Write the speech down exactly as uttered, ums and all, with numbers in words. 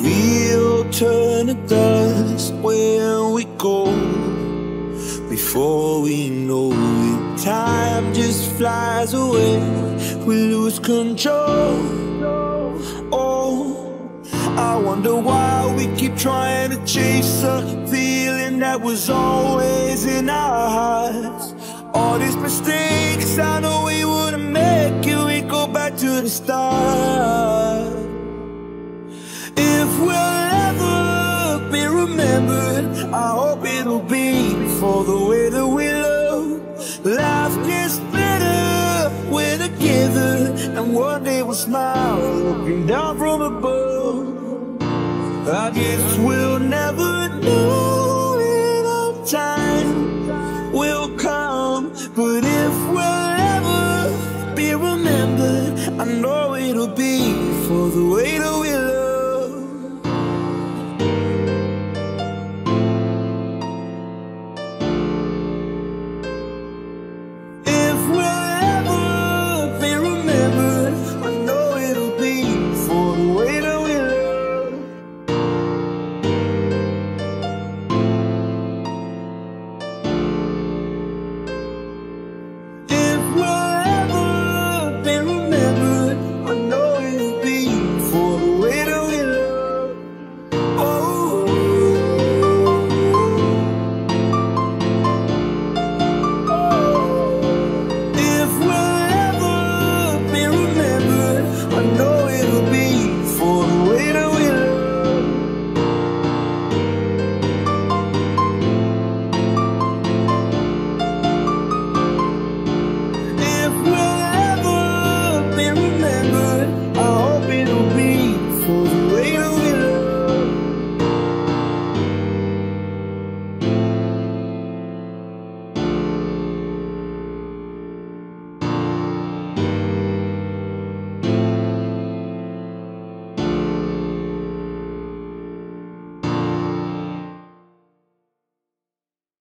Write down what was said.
we'll turn to dust when we go. Before we know it, time just flies away. We lose control. Oh, I wonder why we keep trying to chase a feeling that was always in our hearts. All these mistakes I know we wouldn't make it. We go back to the start. If we'll ever be remembered, I hope it'll be for the way that we love. Life gets better, we're together, and one day we'll smile looking down from above. I guess we'll